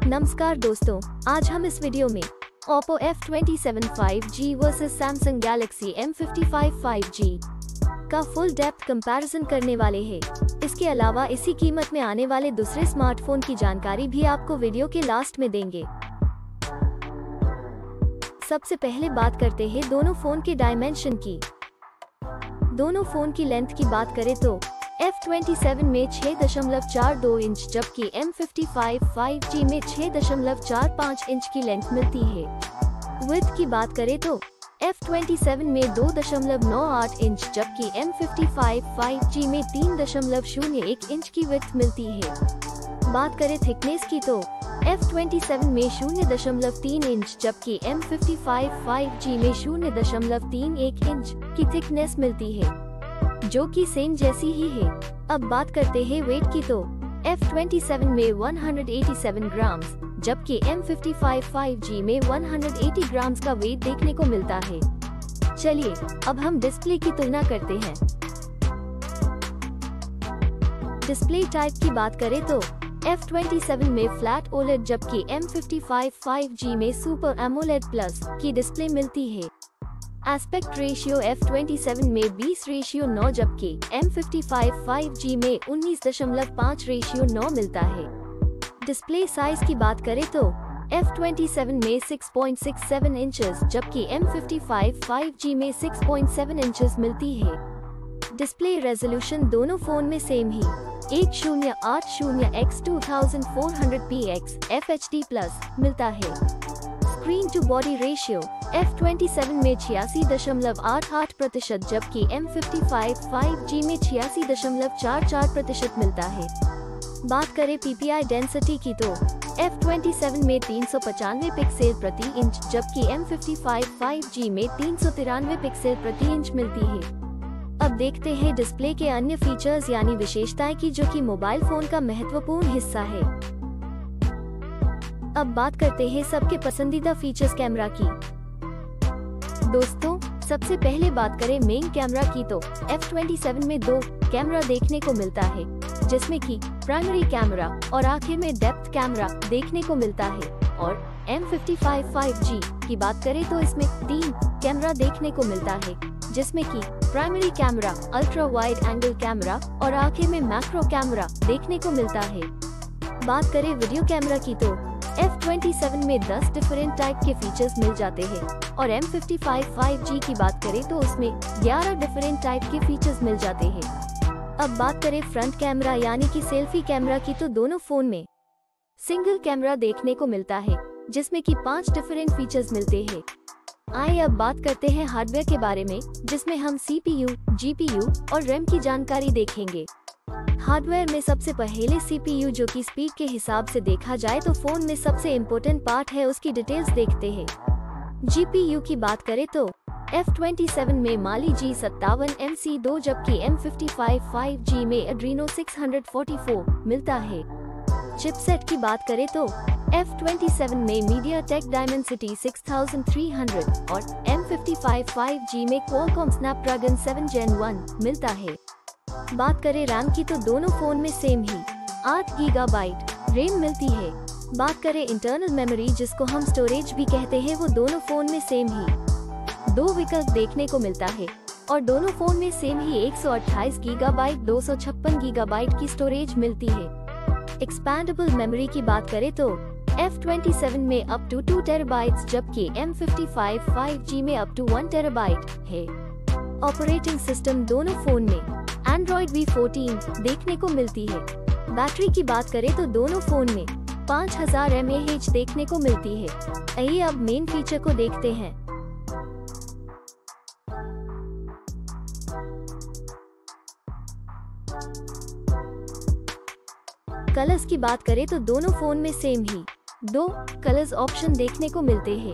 नमस्कार दोस्तों, आज हम इस वीडियो में Oppo F27 5G versus Samsung Galaxy M55 5G का फुल डेप्थ कंपैरिजन करने वाले हैं। इसके अलावा इसी कीमत में आने वाले दूसरे स्मार्टफोन की जानकारी भी आपको वीडियो के लास्ट में देंगे। सबसे पहले बात करते हैं दोनों फोन के डायमेंशन की। दोनों फोन की लेंथ की बात करें तो F27 में 6.42 इंच जबकि M55 5G में 6.45 इंच की लेंथ मिलती है। विड्थ की बात करें तो F27 में 2.98 इंच जबकि M55 5G में 3.01 इंच की विड्थ मिलती है। बात करें थिकनेस की तो F27 में 0.3 इंच जबकि M55 5G में 0.31 इंच की थिकनेस मिलती है, जो कि सेम जैसी ही है। अब बात करते हैं वेट की तो F27 में 187 ग्राम जबकि M55 5G में 180 ग्राम का वेट देखने को मिलता है। चलिए अब हम डिस्प्ले की तुलना करते हैं। डिस्प्ले टाइप की बात करें तो F27 में फ्लैट ओलेड जबकि M55 5G में सुपर एमोलेड प्लस की डिस्प्ले मिलती है। एस्पेक्ट रेशियो F27 में 20:9 जबकि M55 5G में 19.5 रेशियो 9 मिलता है। डिस्प्ले साइज की बात करें तो F27 में 6.67 इंचेस जबकि M55 5G में 6.7 इंचेस मिलती है। डिस्प्ले रेजोल्यूशन दोनों फोन में सेम ही 1080x2400px FHD+ मिलता है। Screen to body ratio F27 में 86.88% जबकि M55 5G में 86.44% मिलता है। बात करें PPI डेंसिटी की तो F27 में 395 पिक्सल प्रति इंच जबकि M55 5G में 393 पिक्सल प्रति इंच मिलती है। अब देखते हैं डिस्प्ले के अन्य फीचर्स यानी विशेषताएं की, जो कि मोबाइल फोन का महत्वपूर्ण हिस्सा है। अब बात करते हैं सबके पसंदीदा फीचर्स कैमरा की। दोस्तों, सबसे पहले बात करें मेन कैमरा की तो F27 में 2 कैमरा देखने को मिलता है, जिसमें कि प्राइमरी कैमरा और आखिर में डेप्थ कैमरा देखने को मिलता है। और M55 5G की बात करें तो इसमें 3 कैमरा देखने को मिलता है, जिसमें कि primary camera, ultra wide angle camera और आखिर में मैक्रो कैमरा देखने को मिलता है। बात करें वीडियो कैमरा की तो F27 में 10 डिफरेंट टाइप के फीचर्स मिल जाते हैं और M55 5G की बात करें तो उसमें 11 डिफरेंट टाइप के फीचर्स मिल जाते हैं। अब बात करें फ्रंट कैमरा यानी कि सेल्फी कैमरा की तो दोनों फोन में सिंगल कैमरा देखने को मिलता है, जिसमें कि 5 डिफरेंट फीचर्स मिलते हैं। आइए अब बात करते हैं हार्डवेयर के बारे में, जिसमें हम CPU, GPU और RAM की जानकारी देखेंगे। हार्डवेयर में सबसे पहले CPU, जो कि स्पीड के हिसाब से देखा जाए तो फोन में सबसे इम्पोर्टेंट पार्ट है, उसकी डिटेल्स देखते हैं। GPU की बात करें तो F27 में Mali G57 MC2 जबकि M55 5G में Adreno 644 मिलता है। चिपसेट की बात करें तो F27 में MediaTek Dimensity 6300 और M55 5G में Qualcomm Snapdragon 7 Gen 1 मिलता है। बात करें रैम की तो दोनों फोन में सेम ही 8 गीगाबाइट रैम मिलती है। बात करें इंटरनल मेमोरी, जिसको हम स्टोरेज भी कहते हैं, वो दोनों फोन में सेम ही 2 विकल्प देखने को मिलता है और दोनों फोन में सेम ही 128 गीगाबाइट 256 गीगाबाइट की स्टोरेज मिलती है। एक्सपैंडेबल मेमोरी की बात करें तो F27 में अप टू 2 टेराबाइट्स जबकि M55 5G में अप टू 1 टेराबाइट है। ऑपरेटिंग सिस्टम दोनों फोन में Android V14 देखने को मिलती है। बैटरी की बात करें तो दोनों फोन में 5000 mAh देखने को मिलती है। आइए अब मेन फीचर को देखते हैं। कलर्स की बात करें तो दोनों फोन में सेम ही 2 कलर्स ऑप्शन देखने को मिलते हैं।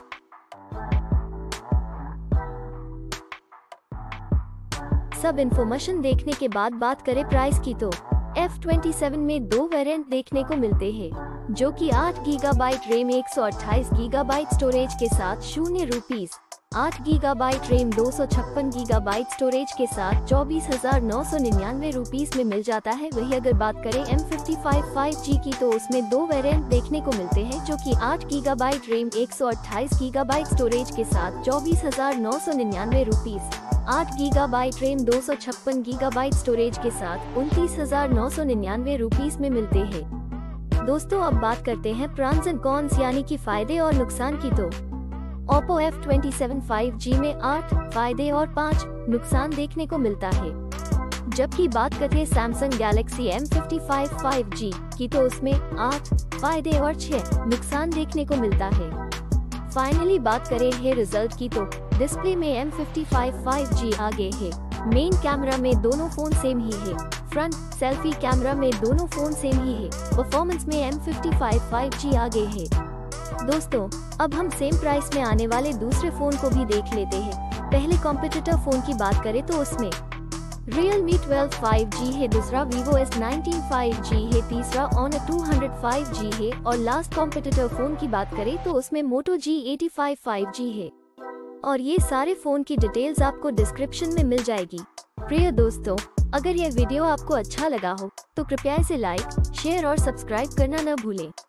सब इन्फॉर्मेशन देखने के बाद बात करें प्राइस की तो F27 में 2 वेरिएंट देखने को मिलते हैं, जो कि 8 गीगाबाइट रैम 128 गीगाबाइट स्टोरेज के साथ ₹0 8 गीगाबाइट रैम 256 गीगाबाइट स्टोरेज के साथ 24,999 रुपीस में मिल जाता है। वही अगर बात करें M55 5G की तो उसमें दो वेरिएंट देखने को मिलते हैं, जो कि 8 गीगाबाइट रैम 128 गीगाबाइट स्टोरेज के साथ 24,999 rupees, 8 gigabyte RAM 256 gigabyte storage के साथ 29,999 रुपीस में मिलते हैं। दोस्तों अब बात करते हैं प्रॉन्स एंड कॉन्स यानी कि फायदे और नुकसान की। तो Oppo F27 5G में 8 फायदे और 5 नुकसान देखने को मिलता है। जबकि बात करें Samsung Galaxy M55 5G की तो उसमें 8 फायदे और 6 नुकसान देखने को मिलता है। फाइनली बात करें है रिजल्ट की तो डिस्प्ले में M55 5G आगे है। मेन कैमरा में दोनों फोन सेम ही है। फ्रंट सेल्फी कैमरा में दोनों फोन सेम ही है। परफॉर्मेंस में M55 5G आगे है। दोस्तों अब हम सेम प्राइस में आने वाले दूसरे फोन को भी देख लेते हैं। पहले कॉम्पिटिटर फोन की बात करें तो उसमें Realme 12 5G है, दूसरा Vivo S19 5G है, तीसरा Honor 200 5G है और लास्ट कॉम्पिटिटर फोन की बात करें तो उसमें Moto G85 5G है। और ये सारे फोन की डिटेल्स आपको डिस्क्रिप्शन में मिल जाएगी। प्रिय दोस्तों, अगर यह वीडियो आपको अच्छा लगा हो तो कृपया इसे लाइक, शेयर और सब्सक्राइब करना न भूलें।